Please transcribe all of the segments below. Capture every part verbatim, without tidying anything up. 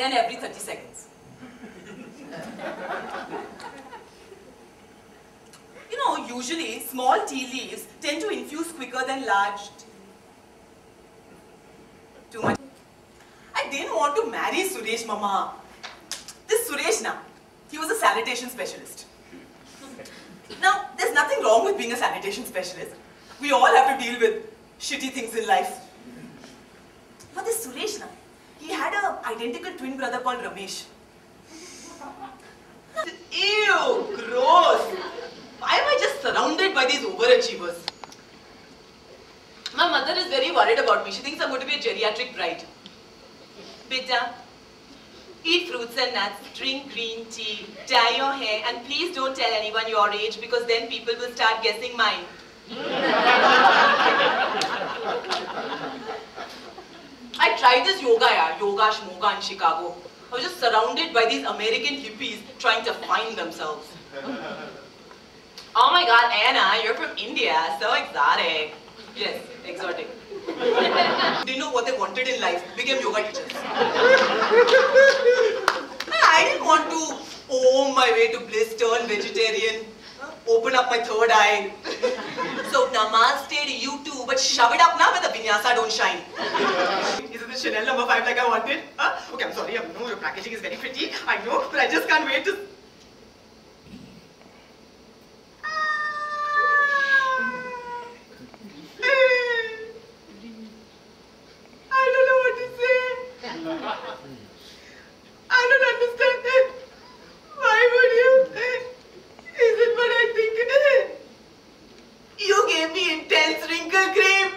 and every thirty seconds. You know, usually small tea leaves tend to infuse quicker than large tea. Too much. I didn't want to marry Suresh, Mama. This Suresh now, he was a sanitation specialist. Now, there's nothing wrong with being a sanitation specialist. We all have to deal with shitty things in life. But this Suresh now, he had an identical twin brother called Ramesh. Ew, gross. Why am I just surrounded by these overachievers? My mother is very worried about me. She thinks I'm going to be a geriatric bride. Beta, eat fruits and nuts, drink green tea, dye your hair, and please don't tell anyone your age because then people will start guessing mine. I tried this yoga, yeah, yoga shmoga in Chicago. I was just surrounded by these American hippies trying to find themselves. Oh my God, Anna, you're from India, so exotic. Yes, exotic. Didn't know what they wanted in life, became yoga teachers. I didn't want to owe my way to bliss, turn vegetarian, open up my third eye. So namaste to you too, but shove it up now where the vinyasa don't shine. Is it the Chanel number five like I wanted? Huh? Okay, I'm sorry, I know your packaging is very pretty, I know, but I just can't wait to... I don't understand it. Why would you? Is it what I think it is? You gave me intense wrinkle cream.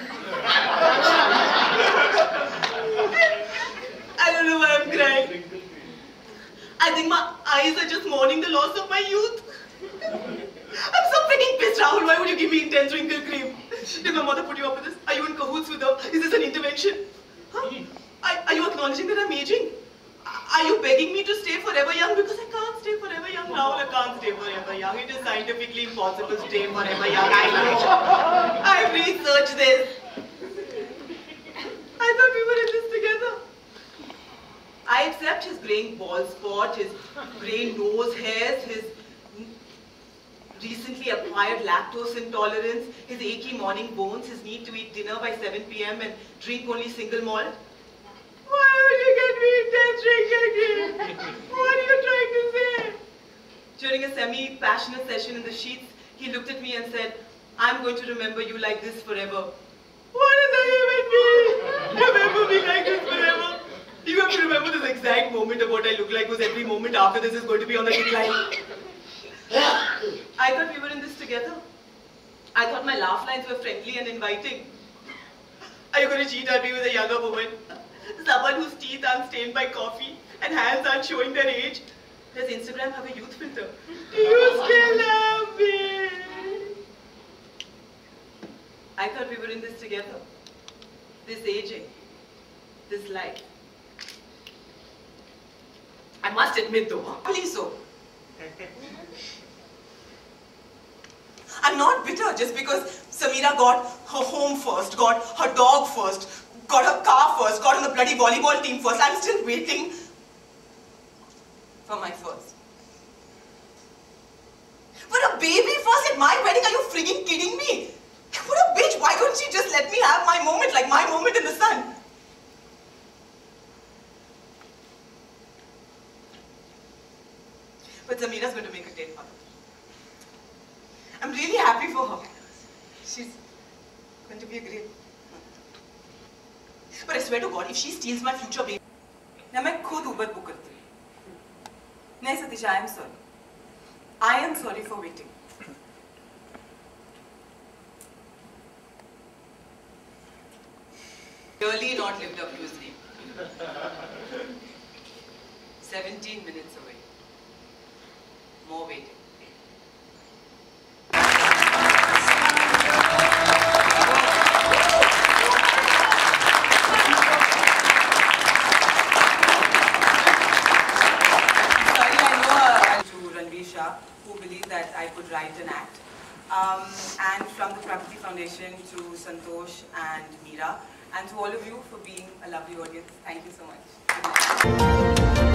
I don't know why I'm crying. I think my eyes are just mourning the loss of my youth. I'm so freaking pissed, Rahul. Why would you give me intense wrinkle cream? Did my mother put you up with this? Are you in cahoots with her? Is this an intervention? Huh? Are, are you acknowledging that I'm aging? Are you begging me to stay forever young? Because I can't stay forever young now. I can't stay forever young. It is scientifically impossible to stay forever young. I know. I've researched this. I thought we were in this together. I accept his graying bald spot, his grey nose hairs, his recently acquired lactose intolerance, his achy morning bones, his need to eat dinner by seven p m and drink only single malt. Why would you get me intense wrinkle cream? What are you trying to say? During a semi-passionate session in the sheets, he looked at me and said, I'm going to remember you like this forever. What does that even mean? Remember me like this forever? You have to remember this exact moment of what I look like because every moment after this is going to be on the decline. I thought we were in this together. I thought my laugh lines were friendly and inviting. Are you going to cheat on me with a younger woman? Someone whose teeth aren't stained by coffee and hands aren't showing their age? Does Instagram have a youth filter? Do you still love me? I thought we were in this together. This aging. This life. I must admit though, please so. I'm not bitter just because Samira got her home first, got her dog first, got her car first, got on the bloody volleyball team first. I'm still waiting for my first. For a baby first at my wedding? Are you frigging kidding me? What a bitch. Why couldn't she just let me have my moment, like my moment in the sun? But Samira's going to make a ten mother. I'm really happy for her. She's going to be a great... But I swear to God, if she steals my future baby, now मैं खुद Uber book करती हूँ. नहीं Satish, I am sorry. I am sorry for waiting. Really not lived up to his name. Seventeen minutes away. More waiting. Who believed that I could write an act, um, and from the Prakriti Foundation to Santosh and Meera and to all of you for being a lovely audience. Thank you so much. Good night.